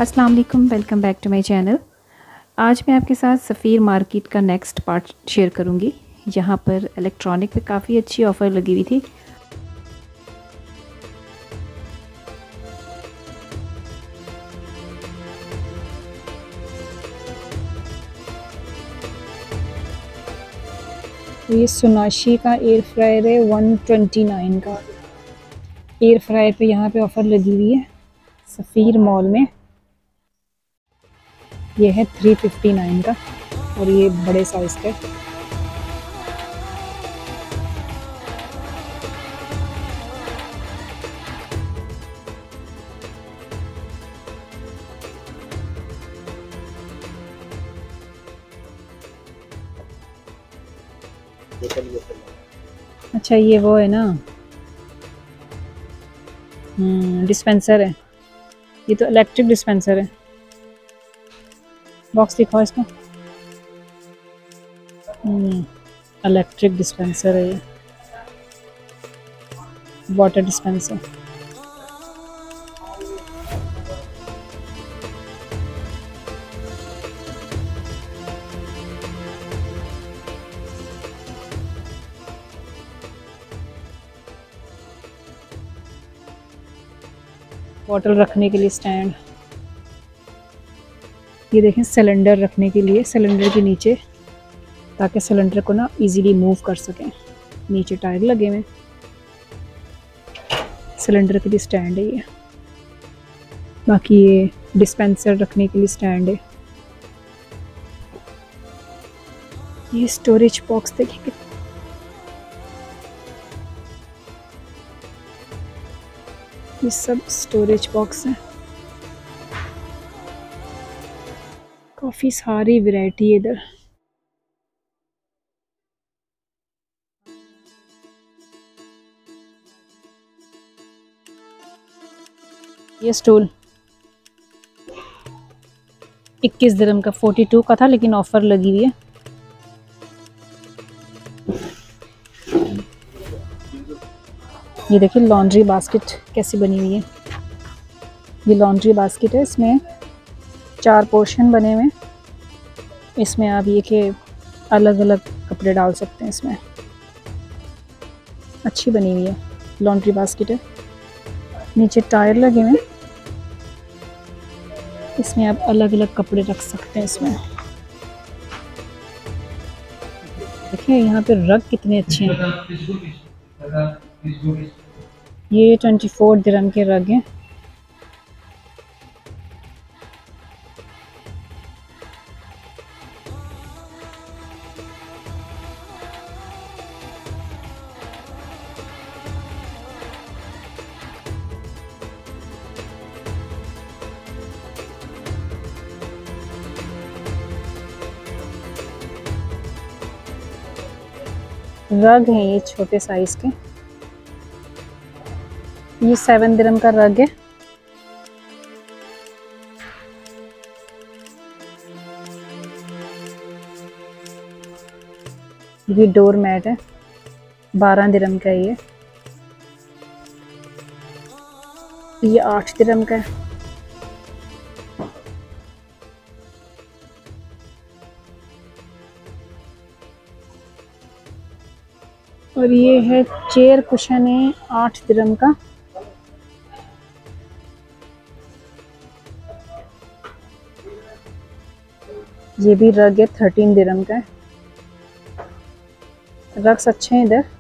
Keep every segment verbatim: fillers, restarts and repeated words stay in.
अस्सलाम वालेकुम, welcome back to my channel. आज मैं आपके साथ सफ़ीर मार्केट का नेक्स्ट पार्ट शेयर करूंगी। यहाँ पर इलेक्ट्रॉनिक पे काफ़ी अच्छी ऑफ़र लगी हुई थी। ये सोनाशी का एयर फ्रायर है, वन ट्वेंटी नाइन का एयर फ्रायर पे यहाँ पे ऑफ़र लगी हुई है सफ़ीर मॉल में। ये है थ्री फिफ्टी नाइन का और ये बड़े साइज़ का है। अच्छा, ये वो है ना, हम्म डिस्पेंसर है। ये तो इलेक्ट्रिक डिस्पेंसर है। बॉक्स दिखाओ इसका। हम्म इलेक्ट्रिक डिस्पेंसर है ये, वाटर डिस्पेंसर। बॉटल रखने के लिए स्टैंड। ये देखें, सिलेंडर रखने के लिए, सिलेंडर के नीचे, ताकि सिलेंडर को ना इजीली मूव कर सकें। नीचे टायर लगे हुए, सिलेंडर के लिए स्टैंड है ये। बाकी ये डिस्पेंसर रखने के लिए स्टैंड है। ये स्टोरेज बॉक्स देखिए, ये सब स्टोरेज बॉक्स है। काफ़ी सारी वैरायटी है इधर। ये स्टूल इक्कीस दिरहम का, फोर्टी टू का था लेकिन ऑफर लगी हुई है। ये देखिए लॉन्ड्री बास्केट कैसी बनी हुई है। ये लॉन्ड्री बास्केट है, इसमें चार पोर्शन बने हुए। इसमें आप ये कि अलग अलग कपड़े डाल सकते हैं। इसमें अच्छी बनी हुई है, लॉन्ड्री बास्केट है। नीचे टायर लगे हुए, इसमें आप अलग अलग कपड़े रख सकते हैं। इसमें देखिए यहाँ पे रग कितने अच्छे हैं। ये ट्वेंटी फोर दिरहम के रग हैं। रग हैं ये छोटे साइज के। ये सेवन दिरहम का रग है। ये डोर मैट है, बारह दिरहम का है ये। ये आठ दिरहम का है। और ये है चेयर कुशन है, आठ दिरहम का। ये भी रग है, थर्टीन दिरहम का है। रग्स अच्छे हैं इधर,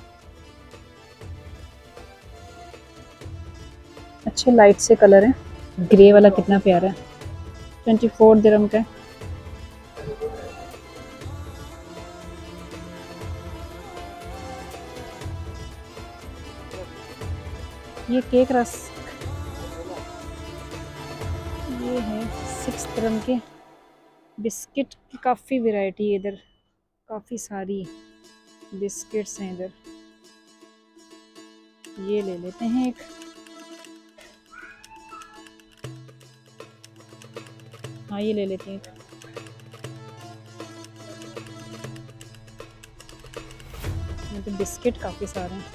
अच्छे लाइट से कलर है। ग्रे वाला कितना प्यारा है, ट्वेंटी फोर दिरहम का है। ये केक रस्क, ये है सिक्स दिरहम के। बिस्किट की काफ़ी वैरायटी है इधर, काफ़ी सारी बिस्किट्स हैं इधर। ये ले लेते हैं एक। हाँ ये ले लेते हैं। यहाँ पे बिस्किट काफ़ी सारे हैं।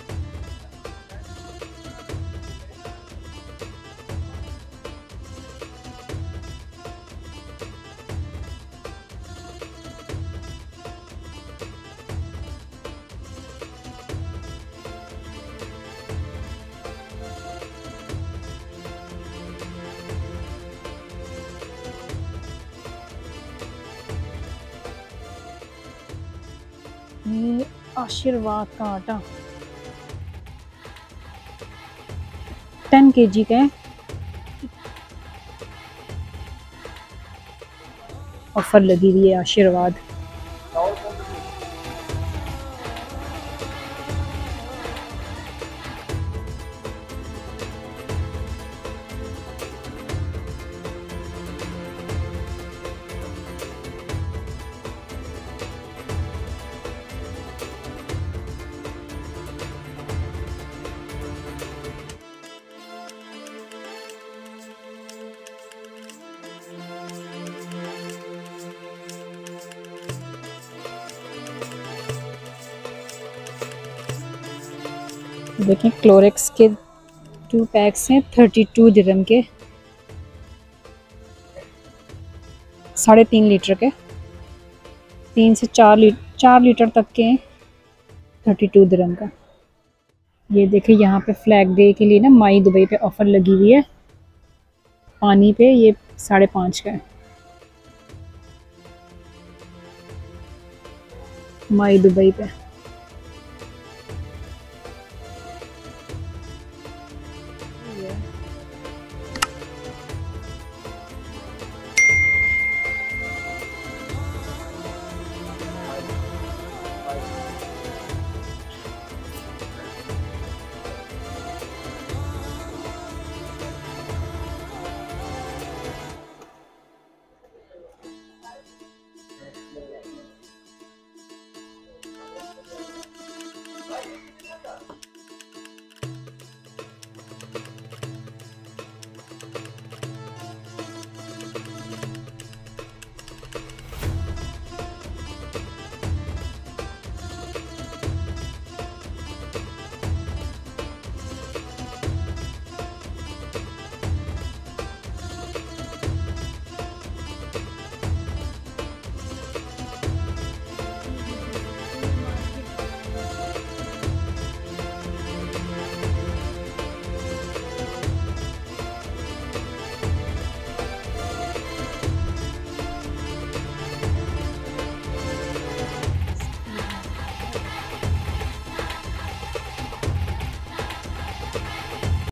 आशीर्वाद का आटा टेन केजी का है, ऑफर लगी हुई है आशीर्वाद। देखिए क्लोरेक्स के टू पैक्स हैं थर्टी टू दिरहम के, साढ़े तीन लीटर के, तीन से चार लीटर चार लीटर तक के हैं, थर्टी टू दिरहम का। ये देखिए यहाँ पे फ्लैग डे के लिए ना माई दुबई पे ऑफर लगी हुई है, पानी पे ये साढ़े पाँच का है, माई दुबई पे।